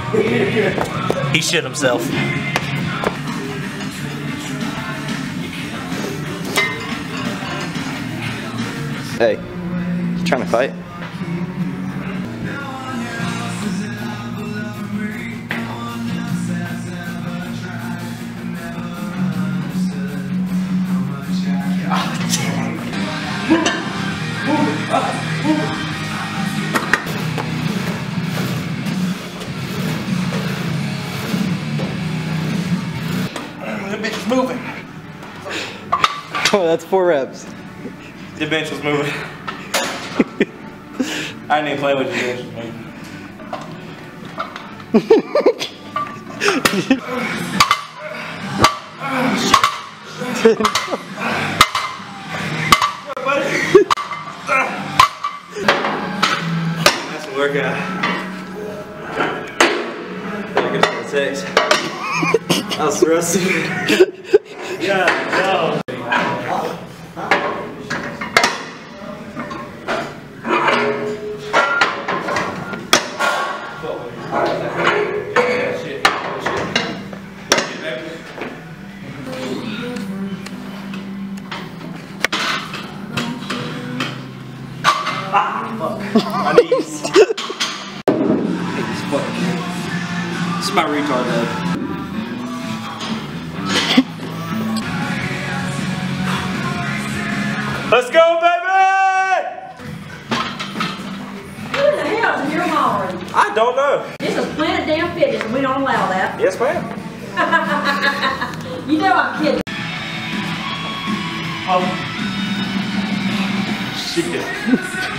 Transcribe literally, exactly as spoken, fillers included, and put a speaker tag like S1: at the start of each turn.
S1: He shit himself.
S2: Hey, you trying to fight?
S1: The bench is moving.
S2: Oh, that's four reps.
S1: The bench was moving. I didn't even play with the bench was moving. That's a workout. I guess that's it. I was thrusting. Yeah, no. Ah, fuck. My knees. It's fucking. This is my retard leg. Let's go, baby!
S3: Who the hell is your hollering?
S1: I don't know.
S3: This is Planet Damn Fitness and we don't allow that.
S1: Yes, ma'am.
S3: You know I'm kidding.
S1: Oh. Shit.